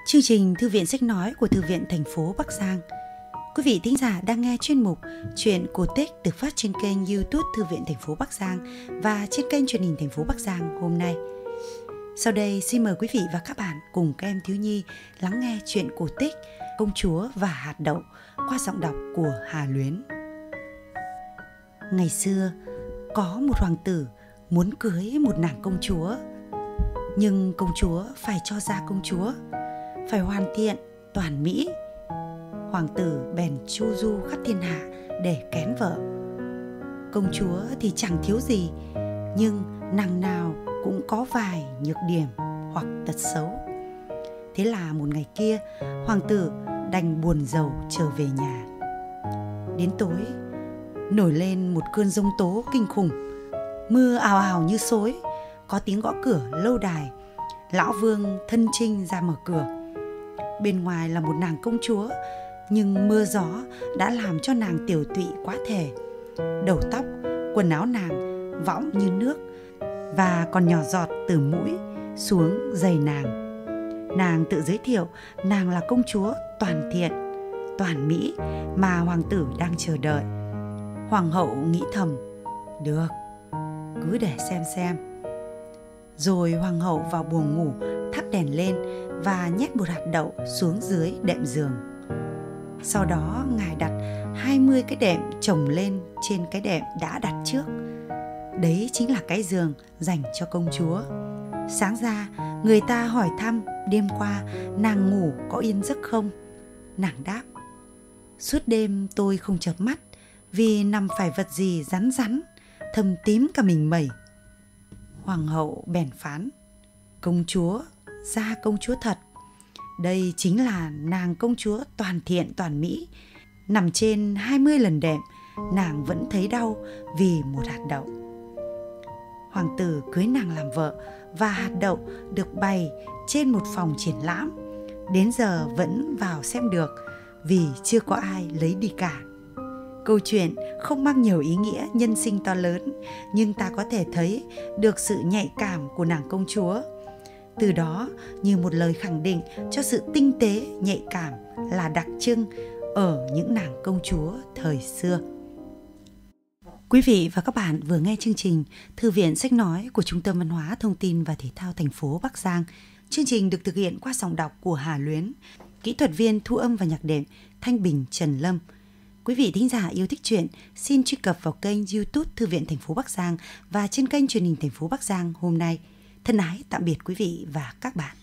Chương trình Thư viện Sách Nói của Thư viện thành phố Bắc Giang. Quý vị thính giả đang nghe chuyên mục Chuyện cổ tích được phát trên kênh YouTube Thư viện thành phố Bắc Giang và trên kênh truyền hình thành phố Bắc Giang hôm nay. Sau đây xin mời quý vị và các bạn cùng các em thiếu nhi lắng nghe chuyện cổ tích Công chúa và hạt đậu qua giọng đọc của Hà Luyến. Ngày xưa, có một hoàng tử muốn cưới một nàng công chúa. Nhưng công chúa phải cho ra công chúa, phải hoàn thiện, toàn mỹ. Hoàng tử bèn chu du khắp thiên hạ để kén vợ. Công chúa thì chẳng thiếu gì, nhưng nàng nào cũng có vài nhược điểm hoặc tật xấu. Thế là một ngày kia, hoàng tử đành buồn rầu trở về nhà. Đến tối, nổi lên một cơn giông tố kinh khủng. Mưa ào ào như xối, có tiếng gõ cửa lâu đài. Lão vương thân chinh ra mở cửa. Bên ngoài là một nàng công chúa, nhưng mưa gió đã làm cho nàng tiểu tụy quá thể. Đầu tóc, quần áo nàng võng như nước và còn nhỏ giọt từ mũi xuống giày nàng. Nàng tự giới thiệu nàng là công chúa toàn thiện, toàn mỹ mà hoàng tử đang chờ đợi. Hoàng hậu nghĩ thầm, được, cứ để xem. Rồi hoàng hậu vào buồng ngủ thắp đèn lên và nhét một hạt đậu xuống dưới đệm giường. Sau đó ngài đặt 20 cái đệm chồng lên trên cái đệm đã đặt trước. Đấy chính là cái giường dành cho công chúa. Sáng ra, người ta hỏi thăm đêm qua nàng ngủ có yên giấc không? Nàng đáp, suốt đêm tôi không chợp mắt vì nằm phải vật gì rắn rắn, thâm tím cả mình mẩy. Hoàng hậu bèn phán, công chúa ra công chúa thật. Đây chính là nàng công chúa toàn thiện toàn mỹ. Nằm trên 20 lần đệm, nàng vẫn thấy đau vì một hạt đậu. Hoàng tử cưới nàng làm vợ và hạt đậu được bày trên một phòng triển lãm. Đến giờ vẫn vào xem được vì chưa có ai lấy đi cả. Câu chuyện không mang nhiều ý nghĩa nhân sinh to lớn, nhưng ta có thể thấy được sự nhạy cảm của nàng công chúa. Từ đó như một lời khẳng định cho sự tinh tế, nhạy cảm là đặc trưng ở những nàng công chúa thời xưa. Quý vị và các bạn vừa nghe chương trình Thư viện Sách Nói của Trung tâm Văn hóa Thông tin và Thể thao thành phố Bắc Giang. Chương trình được thực hiện qua giọng đọc của Hà Luyến, kỹ thuật viên thu âm và nhạc đệm Thanh Bình, Trần Lâm. Quý vị thính giả yêu thích truyện, xin truy cập vào kênh YouTube Thư viện thành phố Bắc Giang và trên kênh truyền hình thành phố Bắc Giang hôm nay. Thân ái tạm biệt quý vị và các bạn.